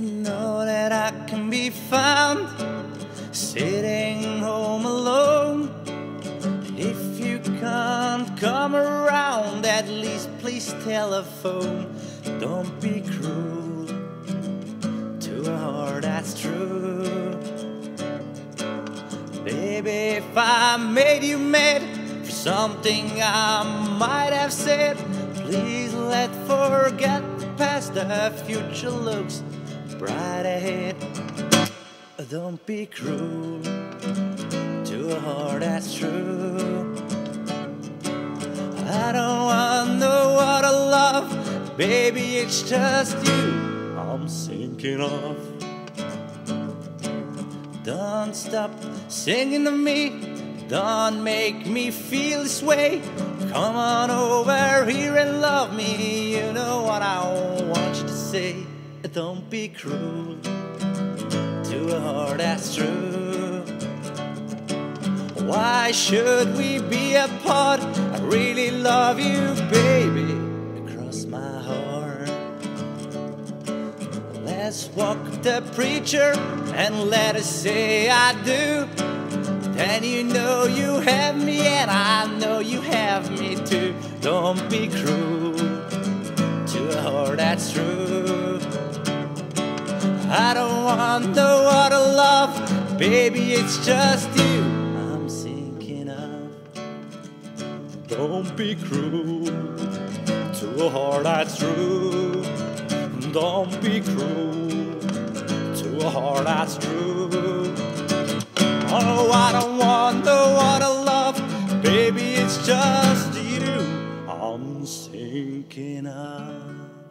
know that I can be found sitting home alone. If you can't come around, at least please telephone. Don't be cruel to a heart that's true. Baby, if I made you mad for something I might have said, please let's forget the past, the future looks bright ahead. Don't be cruel to a heart that's true. I don't want no other love, baby, it's just you I'm thinking of. Don't stop singing to me, don't make me feel this way. Come on over here and love me, you know what I want you to say. Don't be cruel to a heart that's true. Why should we be apart? I really love you, baby, across my heart. Let's walk the preacher and let us say I do. Then you know you have me and I know you have me too. Don't be cruel to a heart that's true. I don't want no other love, baby, it's just you I'm thinking of. Don't be cruel to a heart that's true. Don't be cruel to a heart that's true. Oh, I don't want no other love, baby, it's just you I'm thinking of.